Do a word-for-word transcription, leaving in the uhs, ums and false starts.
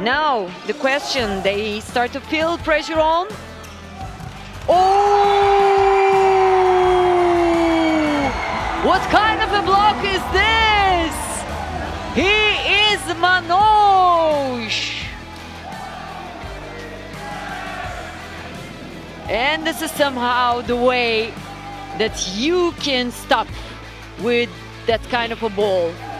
Now, the question, they start to feel pressure on. Oh! What kind of a block is this? He is Manoj. And this is somehow the way that you can stop with that kind of a ball.